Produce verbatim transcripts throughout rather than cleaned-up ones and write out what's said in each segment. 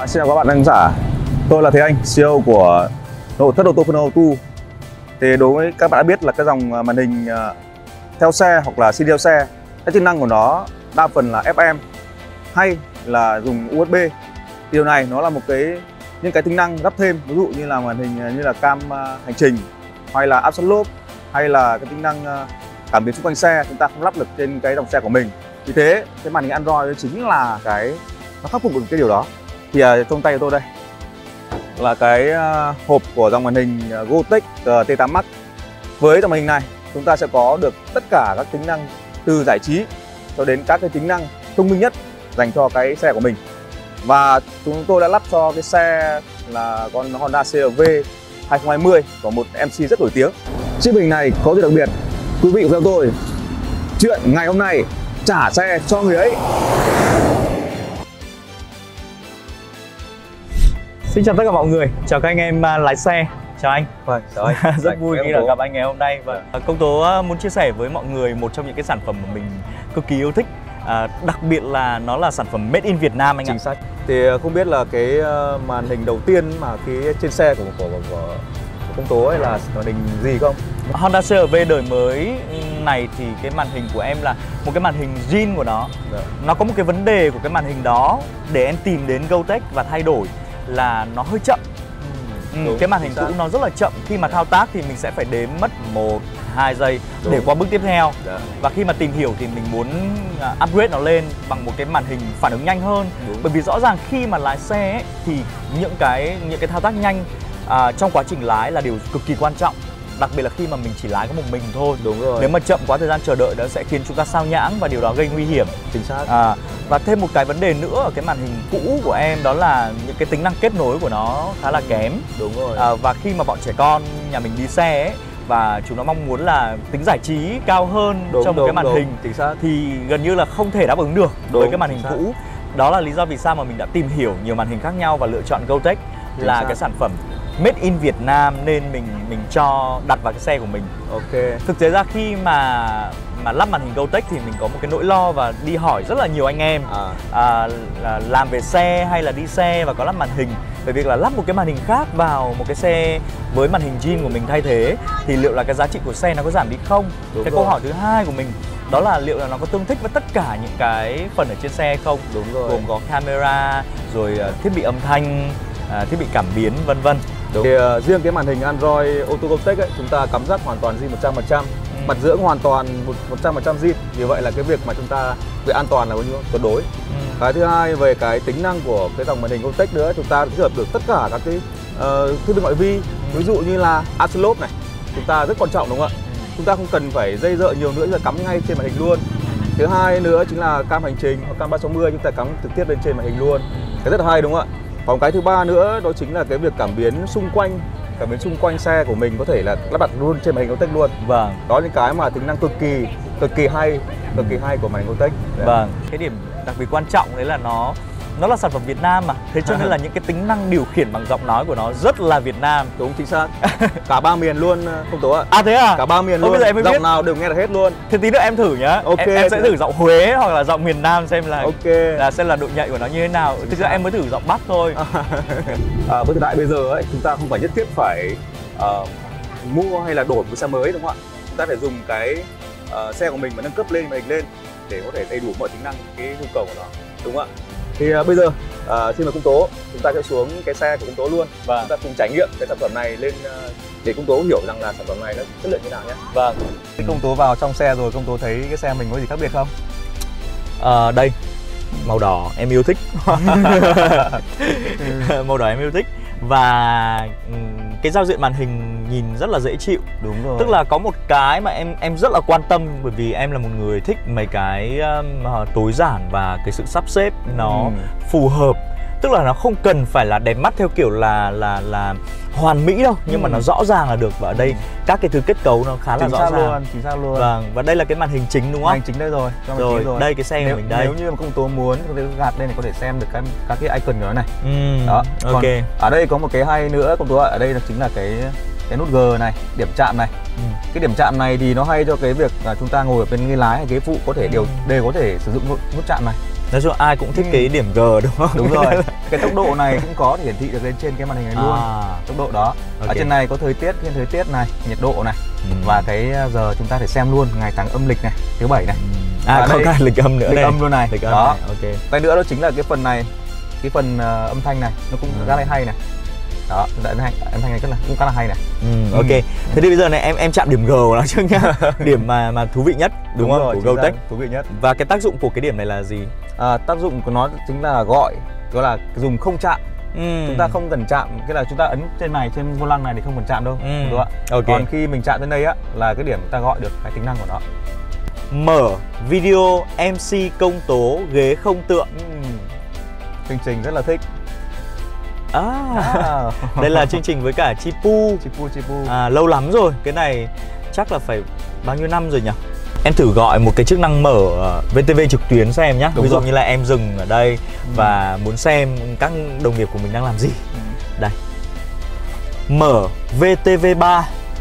Xin chào các bạn khán giả, tôi là Thế Anh, xê e ô của nội thất ô tô Phan Auto. Thì đối với các bạn đã biết là cái dòng màn hình theo xe hoặc là xê đê theo xe, cái chức năng của nó đa phần là ép em hay là dùng u ét bê. Điều này nó là một cái những cái tính năng lắp thêm, ví dụ như là màn hình như là cam hành trình hay là áp suất lốp hay là cái tính năng cảm biến xung quanh xe chúng ta không lắp được trên cái dòng xe của mình. Vì thế cái màn hình Android chính là cái nó khắc phục được cái điều đó. Thì uh, trong tay của tôi đây là cái uh, hộp của dòng màn hình uh, Gotek uh, T tám Max. Với dòng màn hình này chúng ta sẽ có được tất cả các tính năng từ giải trí cho đến các cái tính năng thông minh nhất dành cho cái xe của mình. Và chúng tôi đã lắp cho cái xe là con Honda xê rờ vê hai không hai không của một em xê rất nổi tiếng. Chiếc bình này có gì đặc biệt, quý vị theo tôi chuyện ngày hôm nay trả xe cho người ấy. Xin chào tất cả mọi người, chào các anh em lái xe, chào anh. Vâng, chào anh. Rất vui khi được gặp anh ngày hôm nay. Và Công Tố muốn chia sẻ với mọi người một trong những cái sản phẩm mà mình cực kỳ yêu thích, à, đặc biệt là nó là sản phẩm made in Việt Nam anh ạ. Chính xác. Thì không biết là cái màn hình đầu tiên mà cái trên xe của của, của, của Công Tố ấy là màn hình gì không? Honda xê rờ vê đời mới này thì cái màn hình của em là một cái màn hình zin của nó. Dạ. Nó có một cái vấn đề của cái màn hình đó để em tìm đến Gotek và thay đổi là nó hơi chậm. Ừ, đúng, cái màn hình cũ nó rất là chậm, khi mà thao tác thì mình sẽ phải đếm mất một hai giây đúng. để qua bước tiếp theo. Dạ. Và khi mà tìm hiểu thì mình muốn upgrade nó lên bằng một cái màn hình phản ứng nhanh hơn. Đúng. Bởi vì rõ ràng khi mà lái xe ấy, thì những cái những cái thao tác nhanh à, trong quá trình lái là điều cực kỳ quan trọng. Đặc biệt là khi mà mình chỉ lái có một mình thôi. Đúng rồi. Nếu mà chậm quá thời gian chờ đợi đó sẽ khiến chúng ta sao nhãng và điều đó gây nguy hiểm. Chính xác. À, và thêm một cái vấn đề nữa ở cái màn hình cũ của em đó là những cái tính năng kết nối của nó khá là kém. Đúng rồi. À, và khi mà bọn trẻ con nhà mình đi xe ấy, và chúng nó mong muốn là tính giải trí cao hơn đúng, trong một đúng, cái màn đúng. hình Chính xác. thì gần như là không thể đáp ứng được đúng, với cái màn hình xác. cũ. Đó là lý do vì sao mà mình đã tìm hiểu nhiều màn hình khác nhau và lựa chọn Gotek là xác. Cái sản phẩm made in Việt Nam nên mình mình cho đặt vào cái xe của mình. Ok. Thực tế ra khi mà mà lắp màn hình Gotek thì mình có một cái nỗi lo và đi hỏi rất là nhiều anh em à. À, là làm về xe hay là đi xe và có lắp màn hình. Về việc là lắp một cái màn hình khác vào một cái xe với màn hình zin của mình thay thế thì liệu là cái giá trị của xe nó có giảm đi không? Đúng cái rồi. Câu hỏi thứ hai của mình đó là liệu là nó có tương thích với tất cả những cái phần ở trên xe không? Đúng rồi. Gồm có camera, rồi thiết bị âm thanh, à, thiết bị cảm biến vân vân. Thì uh, riêng cái màn hình Android Auto Gotek ấy, chúng ta cắm rắc hoàn toàn zin một trăm phần trăm, ừ. mặt dưỡng hoàn toàn một trăm phần trăm zin. Như vậy là cái việc mà chúng ta về an toàn là bao nhiêu tuyệt đối. Ừ. Cái thứ hai về cái tính năng của cái dòng màn hình Gotek nữa, chúng ta kết hợp được tất cả các cái uh, thiết bị ngoại vi, ừ. ví dụ như là áp suất lốp này, chúng ta rất quan trọng đúng không ạ? Ừ. Chúng ta không cần phải dây dợ nhiều nữa, là cắm ngay trên màn hình luôn. Thứ hai nữa chính là cam hành trình hoặc cam ba sáu mươi chúng ta cắm trực tiếp lên trên màn hình luôn. Cái rất là hay đúng không ạ? Còn cái thứ ba nữa đó chính là cái việc cảm biến xung quanh, cảm biến xung quanh xe của mình có thể là lắp đặt luôn trên màn hình Gotek luôn. Vâng. Đó là những cái mà tính năng cực kỳ cực kỳ hay, cực kỳ hay của màn hình Gotek. Vâng. Cái điểm đặc biệt quan trọng đấy là nó nó là sản phẩm Việt Nam mà, thế cho nên là những cái tính năng điều khiển bằng giọng nói của nó rất là Việt Nam. Đúng, chính xác. Cả ba miền luôn Công Tố ạ. À thế à? Cả ba miền Ôi, luôn. Bây giờ em giọng biết. nào đều nghe được hết luôn. Thế tí nữa em thử nhá. Ok. Em, em sẽ thử giọng Huế hoặc là giọng miền Nam xem là ok. Là xem là độ nhạy của nó như thế nào. Thực ra em mới thử giọng Bắc thôi. À, với thời đại bây giờ ấy, chúng ta không phải nhất thiết phải uh, mua hay là đổi một xe mới đúng không ạ? Chúng ta phải dùng cái uh, xe của mình mà nâng cấp lên màn hình lên để có thể đầy đủ mọi tính năng, cái nhu cầu của nó, đúng không ạ? Thì uh, bây giờ uh, xin mời Công Tố, chúng ta sẽ xuống cái xe của Công Tố luôn và chúng ta cùng trải nghiệm cái sản phẩm này lên uh, để Công Tố hiểu rằng là sản phẩm này nó chất lượng như nào nhé. Vâng. Khi Công Tố vào trong xe rồi, Công Tố thấy cái xe mình có gì khác biệt không? À, đây màu đỏ em yêu thích. Màu đỏ em yêu thích và cái giao diện màn hình nhìn rất là dễ chịu. Đúng rồi. Tức là có một cái mà em em rất là quan tâm bởi vì em là một người thích mấy cái um, tối giản và cái sự sắp xếp nó ừ. phù hợp. Tức là nó không cần phải là đẹp mắt theo kiểu là là là hoàn mỹ đâu, nhưng ừ. mà nó rõ ràng là được. Và ở đây các cái thứ kết cấu nó khá là chính rõ xác ràng luôn, chính xác luôn. Vâng, và đây là cái màn hình chính đúng không? Màn hình chính đây rồi. Rồi, rồi, đây cái xe nếu, của mình đây. Nếu như mà Công Tố muốn có thể gạt lên thì có thể xem được cái các cái icon của nó này. Ừ. Đó. Ok. Còn ở đây có một cái hay nữa Công Tố ạ, ở đây là chính là cái cái nút G này, điểm chạm này. Ừ. Cái điểm chạm này thì nó hay cho cái việc là chúng ta ngồi ở bên ghế lái hay ghế phụ có thể đều đều có thể sử dụng nút, nút chạm này. Nói chung ai cũng thích Ừ. cái điểm G đúng không? Đúng rồi. Cái tốc độ này cũng có thể hiển thị được lên trên cái màn hình này luôn. À, Tốc độ đó. Ở ok. trên này có thời tiết, thiên thời tiết này, nhiệt độ này, Ừ. và cái giờ chúng ta thể xem luôn ngày tháng âm lịch này, thứ bảy này. À, Và có đây, cả lịch âm nữa lịch đây. âm luôn này. Lịch âm Đó. này, ok. Cái nữa đó chính là cái phần này, cái phần uh, âm thanh này nó cũng Ừ. khá là hay này. Đó, âm thanh, âm thanh này rất là cũng khá là hay này. Ừ, ok. Ừ. Thế thì bây giờ này em em chạm điểm G của nó trước nhá. Điểm mà mà thú vị nhất đúng, không? rồi, Của chính GoTech. xác, thú vị nhất. Và cái tác dụng của cái điểm này là gì? À, tác dụng của nó chính là gọi, gọi là dùng không chạm. Ừ. Chúng ta không cần chạm, cái là chúng ta ấn trên này, trên vô lăng này thì không cần chạm đâu. Ừ. Đúng không ạ? Ok. Còn khi mình chạm đến đây á là cái điểm chúng ta gọi được cái tính năng của nó. Mở video em xê công tố ghế không tượng. Uhm. Chương trình rất là thích. À, À. đây là chương trình với cả Chipu. Chipu Chipu. À, lâu lắm rồi, cái này chắc là phải bao nhiêu năm rồi nhỉ? Em thử gọi một cái chức năng mở vê tê vê trực tuyến xem nhá. Đúng Ví dụ rồi. như là em dừng ở đây Ừ. và muốn xem các đồng nghiệp của mình đang làm gì. Ừ. Đây. Mở vê tê vê ba.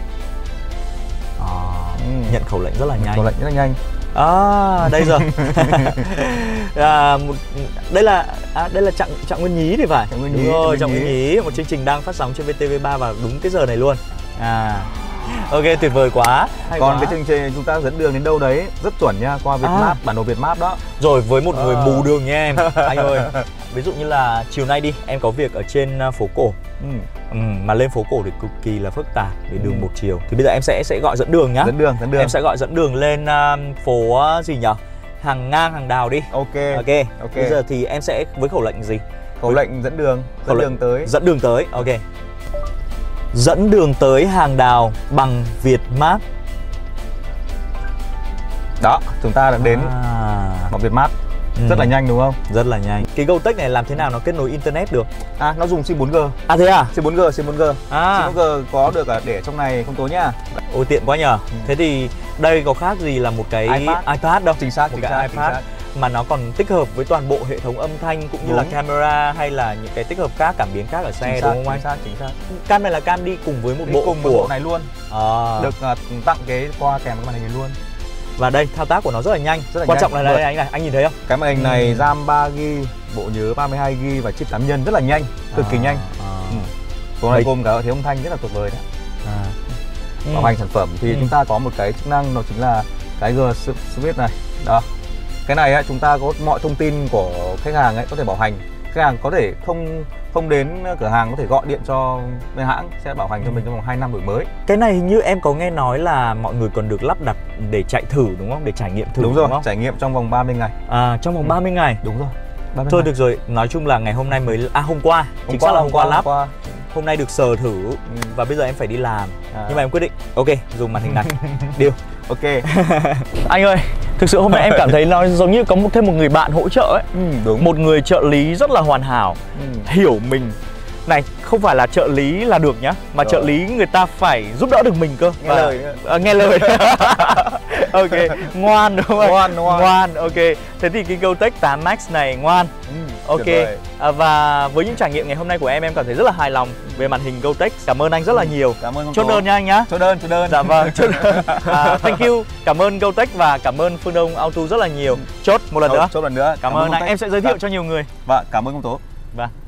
À, Ừ. nhận khẩu lệnh rất là nhanh. Khẩu lệnh rất là nhanh. À, đây rồi. à, một, đây là à, đây là Trạng Trạng Nguyên Nhí thì phải. Trạng Nguyên Đúng Nhí, rồi, Trạng Trạng Nguyên Nguyên Nhí, một chương trình đang phát sóng trên vê tê vê ba vào đúng cái giờ này luôn. À. Ok, tuyệt vời quá. Hay Còn quá. cái chương trình chúng ta dẫn đường đến đâu đấy rất chuẩn nha, qua Vietmap, À. bản đồ Vietmap đó. Rồi với một người Ờ. mù đường nha em. Anh ơi, ví dụ như là chiều nay đi, em có việc ở trên uh, phố cổ. Ừ. Ừ, mà lên phố cổ thì cực kỳ là phức tạp vì đường Ừ. một chiều. Thì bây giờ em sẽ sẽ gọi dẫn đường nhá. Dẫn đường, dẫn đường. Em sẽ gọi dẫn đường lên uh, phố uh, gì nhở? Hàng Ngang, Hàng Đào đi. Ok. Ok. Ok. Bây giờ thì em sẽ với khẩu lệnh gì? Khẩu lệnh dẫn đường, Khẩu dẫn lệnh đường tới. Dẫn đường tới. Ok. Dẫn đường tới Hàng Đào bằng Vietmap. Đó, chúng ta đã đến À. bằng Vietmap. Ừ. Rất là nhanh đúng không? Rất là nhanh. Cái GoTech này làm thế nào nó kết nối internet được? À, nó dùng sim bốn G. À thế à? sim bốn G, sim bốn G. À. sim bốn G có được ở để trong này không tối nhá. Ôi tiện quá nhờ. Ừ. Thế thì đây có khác gì là một cái iPad. iPad đâu? Chính xác, Một chính cái xác, iPad chính xác. mà nó còn tích hợp với toàn bộ hệ thống âm thanh cũng như là Đúng. camera hay là những cái tích hợp khác, cảm biến khác ở xe, Chính đúng xác, không anh? chính xác, chính xác. Cam này là cam đi cùng với một Đi bộ cùng của một bộ này luôn. À. Được uh, tặng cái qua kèm cái màn hình này luôn. Và đây thao tác của nó rất là nhanh. Rất là Quan nhanh. trọng là đây Vâng. anh này, anh nhìn thấy không? Cái màn hình này Ừ. RAM ba gi ga bai, bộ nhớ ba mươi hai gi ga bai và chip tám nhân rất là nhanh, cực kỳ À, nhanh. À. Ừ. Bộ này Đấy. gồm cả hệ thống âm thanh rất là tuyệt vời đấy. À. Ừ. Bảo hành sản phẩm thì Ừ. chúng ta có một cái chức năng, đó chính là cái G Switch này. Đó. Cái này á, chúng ta có mọi thông tin của khách hàng ấy có thể bảo hành. Khách hàng có thể không không đến cửa hàng, có thể gọi điện cho bên hãng sẽ bảo hành cho Ừ. mình trong vòng hai năm đổi mới. Cái này hình như em có nghe nói là mọi người còn được lắp đặt để chạy thử đúng không? Để trải nghiệm thử Đúng rồi, không? trải nghiệm trong vòng ba mươi ngày. À, trong vòng Ừ. ba mươi ngày. Đúng rồi. ba mươi Thôi ngày. được rồi, nói chung là ngày hôm nay mới à hôm qua, Hôm chính qua xác là hôm qua lắp. hôm qua. Hôm nay được sờ thử Ừ. và bây giờ em phải đi làm. À. Nhưng mà em quyết định, ok, dùng màn hình này. Deal. Ok. Anh ơi, thực sự hôm nay em cảm thấy nó giống như có một thêm một người bạn hỗ trợ ấy. Ừ, đúng. Một người trợ lý rất là hoàn hảo, Ừ. hiểu mình. Này, không phải là trợ lý là được nhá, mà Rồi. trợ lý người ta phải giúp đỡ được mình cơ. Nghe Và- lời nữa. À, nghe lời. Ok, ngoan đúng không? Ngoan, ngoan. Ngoan, ok. Thế thì cái GoTech tám Max này ngoan. Ừ, Ok, tuyệt vời. à, và với những trải nghiệm ngày hôm nay của em, em cảm thấy rất là hài lòng về màn hình GoTech. Cảm ơn anh rất là nhiều. Cảm ơn ông Chốt Tố. đơn nha anh nhá. Chốt đơn, chốt đơn. Dạ vâng, chốt đơn. À, thank you, cảm ơn GoTech và cảm ơn Phương Đông Auto rất là nhiều. Chốt một lần Chốt- nữa. Chốt lần nữa. Cảm ơn ông anh, Tách. em sẽ giới thiệu Dạ. cho nhiều người. Vâng, cảm ơn ông Tố. Vâng.